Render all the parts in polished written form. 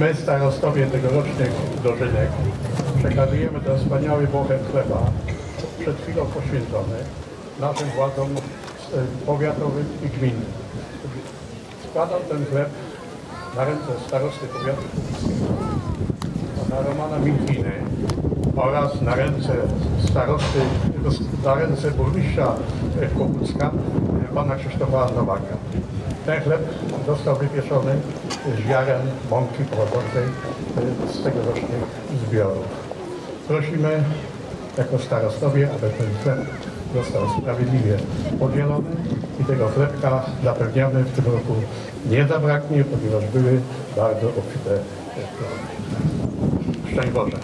my, starostowie tegorocznych dożynek, przekazujemy ten wspaniały bochenek chleba, przed chwilą poświęcony naszym władzom powiatowym i gminnym. Składam ten chleb na ręce starosty powiatu kubickiego, pana Romana Minkiny oraz na ręce starosty, na ręce burmistrza Kłobucka, pana Krzysztofa Nowaka. Ten chleb został wypieczony z ziaren mąki pochodzącej z tegorocznych zbiorów. Prosimy jako starostowie, aby ten chleb został sprawiedliwie podzielony i tego chlebka zapewniamy w tym roku nie zabraknie, ponieważ były bardzo obfite plony. Szczęść Boże!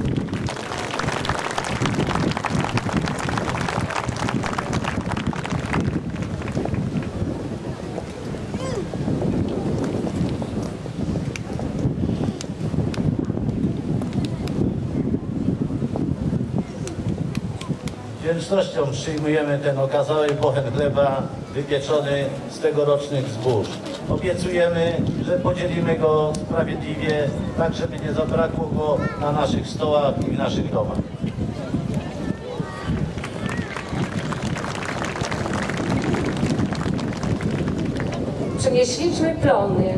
Z wdzięcznością przyjmujemy ten okazały bochenek chleba wypieczony z tegorocznych zbóż. Obiecujemy, że podzielimy go sprawiedliwie, tak żeby nie zabrakło go na naszych stołach i w naszych domach. Przynieśliśmy plony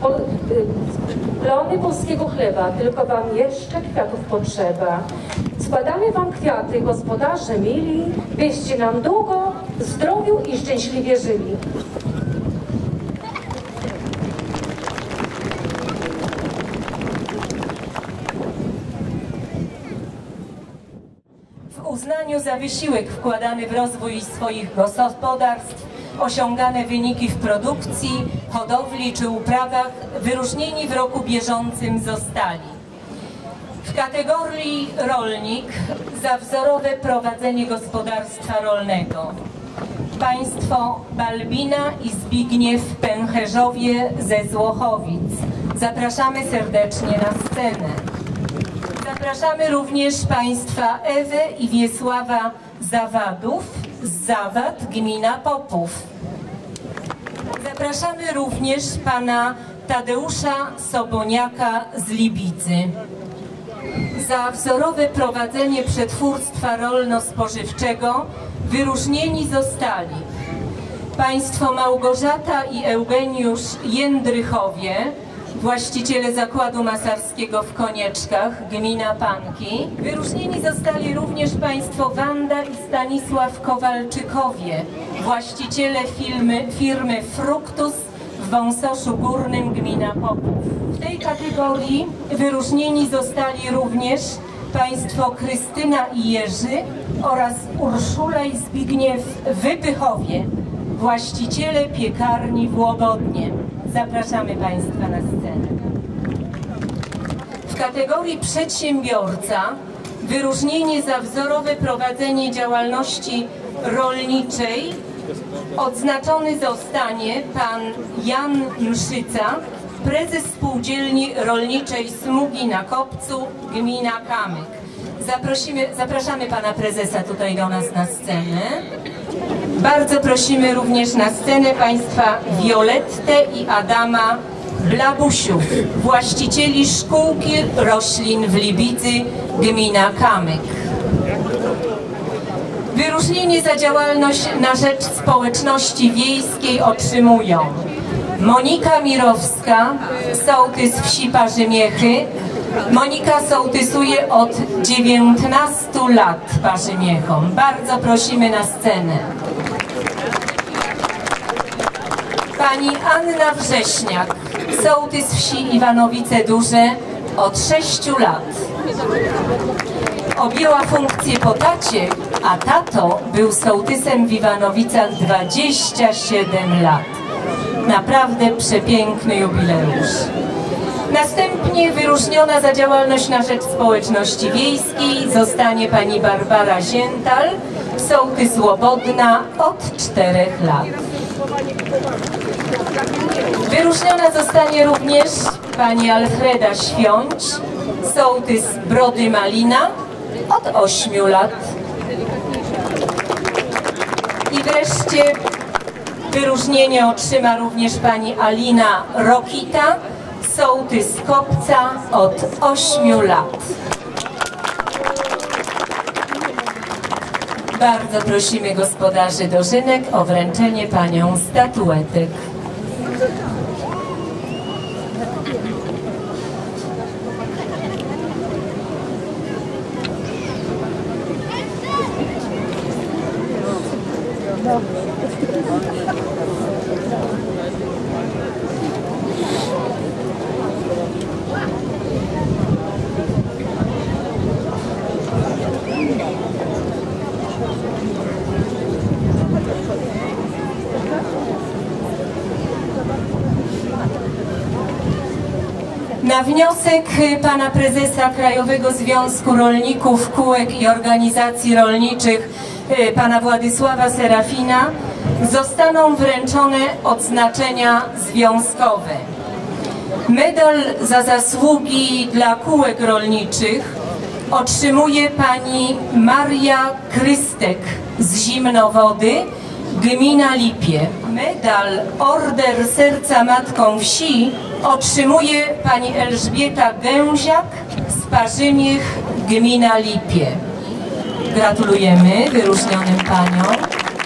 polskiego chleba, tylko wam jeszcze kwiatów potrzeba. Składamy wam kwiaty, gospodarze mili, byście nam długo, w zdrowiu i szczęśliwie żyli. W uznaniu za wysiłek wkładany w rozwój swoich gospodarstw, osiągane wyniki w produkcji, hodowli czy uprawach wyróżnieni w roku bieżącym zostali. W kategorii rolnik za wzorowe prowadzenie gospodarstwa rolnego państwo Balbina i Zbigniew Pęcherzowie ze Złochowic. Zapraszamy serdecznie na scenę. Zapraszamy również państwa Ewę i Wiesława Zawadów z Zawad, gmina Popów. Zapraszamy również pana Tadeusza Soboniaka z Libicy. Za wzorowe prowadzenie przetwórstwa rolno-spożywczego wyróżnieni zostali państwo Małgorzata i Eugeniusz Jędrychowie, właściciele zakładu masarskiego w Konieczkach, gmina Panki. Wyróżnieni zostali również państwo Wanda i Stanisław Kowalczykowie, właściciele firmy Fruktus w Wąsoszu Górnym, gmina Popów. W tej kategorii wyróżnieni zostali również państwo Krystyna i Jerzy oraz Urszula i Zbigniew Wypychowie, właściciele piekarni w Łobodnie. Zapraszamy państwa na scenę. W kategorii przedsiębiorca wyróżnienie za wzorowe prowadzenie działalności rolniczej odznaczony zostanie pan Jan Mszyca, prezes Spółdzielni Rolniczej Smugi na Kopcu, gmina Kamyk. Zapraszamy pana prezesa tutaj do nas na scenę. Bardzo prosimy również na scenę państwa Violettę i Adama Blabusiów, właścicieli Szkółki Roślin w Libicy, gmina Kamyk. Wyróżnienie za działalność na rzecz społeczności wiejskiej otrzymują Monika Mirowska, sołtys wsi Parzymiechy. Monika sołtysuje od 19 lat Parzymiechom. Bardzo prosimy na scenę. Pani Anna Wrześniak, sołtys wsi Iwanowice Duże od 6 lat. Objęła funkcję po tacie, a tato był sołtysem w Iwanowicach 27 lat. Naprawdę przepiękny jubileusz. Następnie wyróżniona za działalność na rzecz społeczności wiejskiej zostanie pani Barbara Ziętal, sołtys Łobodna od 4 lat. Wyróżniona zostanie również pani Alfreda Świąć, sołtys Brody Malina od 8 lat. I wreszcie wyróżnienie otrzyma również pani Alina Rokita, sołtys Kopca od 8 lat. Bardzo prosimy gospodarzy dożynek o wręczenie paniom statuetek. Na wniosek pana prezesa Krajowego Związku Rolników, Kółek i Organizacji Rolniczych, pana Władysława Serafina, zostaną wręczone odznaczenia związkowe. Medal za zasługi dla kółek rolniczych otrzymuje pani Maria Krystek z Zimnowody, gmina Lipie. Medal Order Serca Matką Wsi otrzymuje pani Elżbieta Gęziak z Parzymiech, gmina Lipie. Gratulujemy wyróżnionym paniom.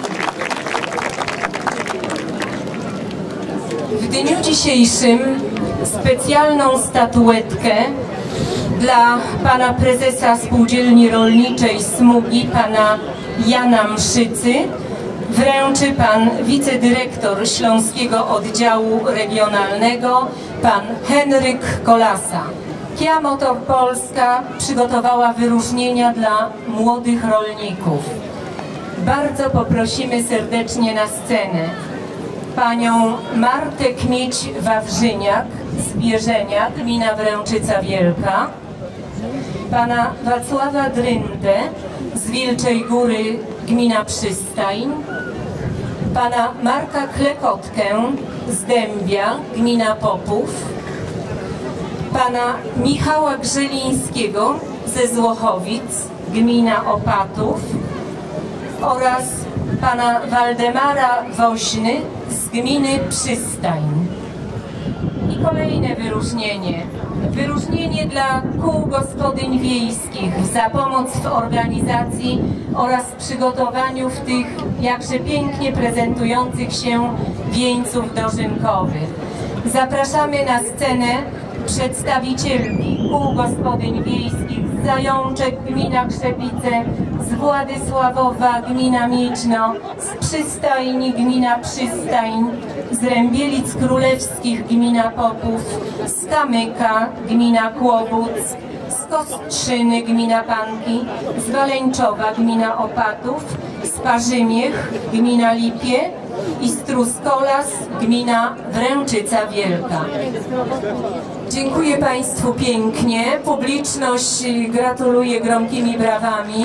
W dniu dzisiejszym specjalną statuetkę dla pana prezesa Spółdzielni Rolniczej Smugi, pana Jana Mszycy, wręczy pan wicedyrektor Śląskiego Oddziału Regionalnego, pan Henryk Kolasa. Kia Motor Polska przygotowała wyróżnienia dla młodych rolników. Bardzo poprosimy serdecznie na scenę panią Martę Kmieć-Wawrzyniak z Bieżenia, gmina Wręczyca Wielka, pana Wacława Dryndę z Wilczej Góry, gmina Przystań, pana Marka Klekotkę z Dębia, gmina Popów, pana Michała Grzelińskiego ze Złochowic, gmina Opatów oraz pana Waldemara Woźny z gminy Przystań. I kolejne wyróżnienie. Wyróżnienie dla kół gospodyń wiejskich za pomoc w organizacji oraz przygotowaniu w tych jakże pięknie prezentujących się wieńców dożynkowych. Zapraszamy na scenę przedstawicielki kół gospodyń wiejskich z Zajączek, gmina Krzepice, z Władysławowa, gmina Miedźno, z Przystajni, gmina Przystań, z Rębielic Królewskich, gmina Popów, z Kamyka, gmina Kłobuck, z Kostrzyny, gmina Panki, z Waleńczowa, gmina Opatów, z Parzymiech, gmina Lipie i z Truskolas, gmina Wręczyca Wielka. Dziękuję państwu pięknie. Publiczność gratuluje gromkimi brawami.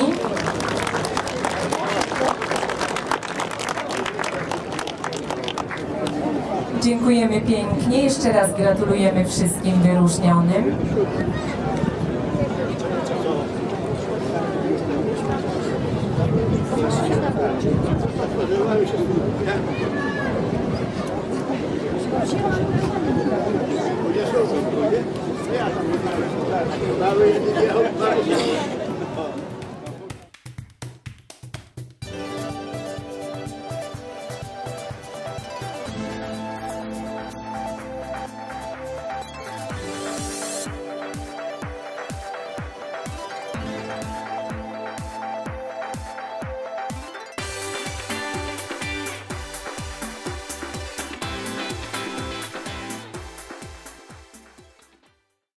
Dziękujemy pięknie. Jeszcze raz gratulujemy wszystkim wyróżnionym. Ja